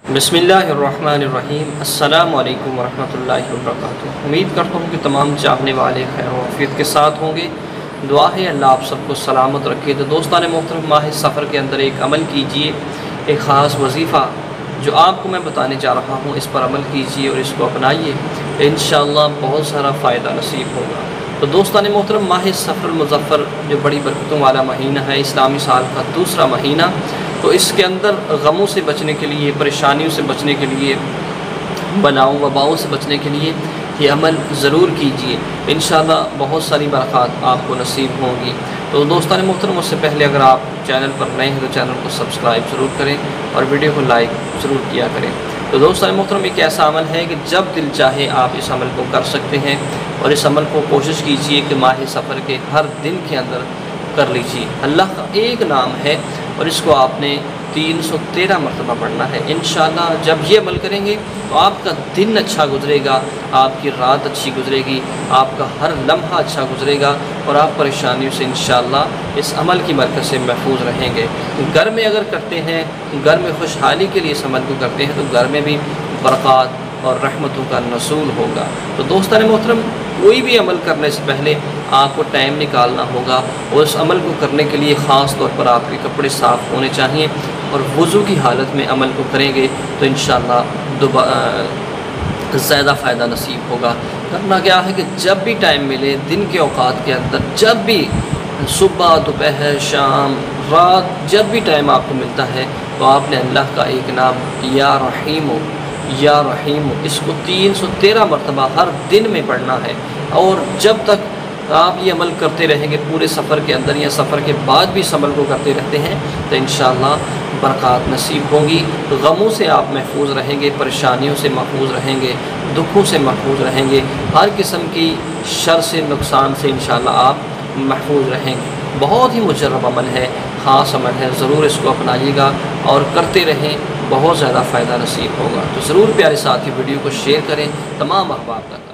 बिस्मिल्लाहिर्रहमानिर्रहीम। अस्सलामु अलैकुम वरहमतुल्लाहि वबरकातुहू। उम्मीद करता हूँ कि तमाम चाहने वाले खैर व आफियत के साथ होंगे। दुआ है अल्लाह आप सबको सलामत रखे। तो दोस्तान मोहतरम, माह सफ़र के अंदर एक अमल कीजिए, एक ख़ास वजीफ़ा जो आपको मैं बताने जा रहा हूँ, इस पर अमल कीजिए और इसको अपनाइए, इंशाअल्लाह बहुत सारा फ़ायदा नसीब होगा। तो दोस्तान मोहतरम, माह सफ़र मुज़फ़्फ़र जो बड़ी बरकतों वाला महीना है, इस्लामी साल का दूसरा महीना, तो इसके अंदर गमों से बचने के लिए, परेशानियों से बचने के लिए, बलाओं वबाओं से बचने के लिए ये अमल ज़रूर कीजिए। इंशाअल्लाह बहुत सारी बरक़ात आपको नसीब होंगी। तो दोस्तान मोहतरम, उससे पहले अगर आप चैनल पर नए हैं तो चैनल को सब्सक्राइब ज़रूर करें और वीडियो को लाइक ज़रूर किया करें। तो दोस्तान मोहतरम, एक ऐसा अमल है कि जब दिल चाहे आप इस अमल को कर सकते हैं और इस अमल को कोशिश कीजिए कि माह सफ़र के हर दिन के अंदर कर लीजिए। अल्लाह का एक नाम है और इसको आपने 313 मरतबा पढ़ना है। इंशाअल्लाह जब ये अमल करेंगे तो आपका दिन अच्छा गुजरेगा, आपकी रात अच्छी गुजरेगी, आपका हर लम्हा अच्छा गुजरेगा और आप परेशानियों से इंशाअल्लाह इस अमल की बरकत से महफूज रहेंगे। घर में अगर करते हैं, घर में खुशहाली के लिए इस अमल को करते हैं, तो घर में भी बरक़ात और रहमतों का नसूल होगा। तो दोस्तान मोहतरम, कोई भी अमल करने से पहले आपको टाइम निकालना होगा और उस अमल को करने के लिए ख़ास तौर पर आपके कपड़े साफ़ होने चाहिए और वज़ू की हालत में अमल को करेंगे तो इंशाअल्लाह ज़्यादा फ़ायदा नसीब होगा। करना क्या है कि जब भी टाइम मिले दिन के औकात के अंदर, जब भी सुबह, दोपहर, शाम, रात, जब भी टाइम आपको मिलता है तो आपने अल्लाह का एक नाम या रहीम इसको 313 मरतबा हर दिन में पढ़ना है। और जब तक आप ये अमल करते रहेंगे पूरे सफ़र के अंदर या सफ़र के बाद भी इस अमल को करते रहते हैं तो इंशाअल्लाह बरक़ात नसीब होगी। गमों से आप महफूज रहेंगे, परेशानियों से महफूज रहेंगे, दुखों से महफूज रहेंगे, हर किस्म की शर से, नुकसान से इंशाअल्लाह आप महफूज रहेंगे। बहुत ही मुजर्रब अमल है, ख़ास अमल है, ज़रूर इसको अपनाइएगा और करते रहें, बहुत ज़्यादा फ़ायदा नसीब होगा। तो ज़रूर प्यारे साथी वीडियो को शेयर करें तमाम अहबाब तक।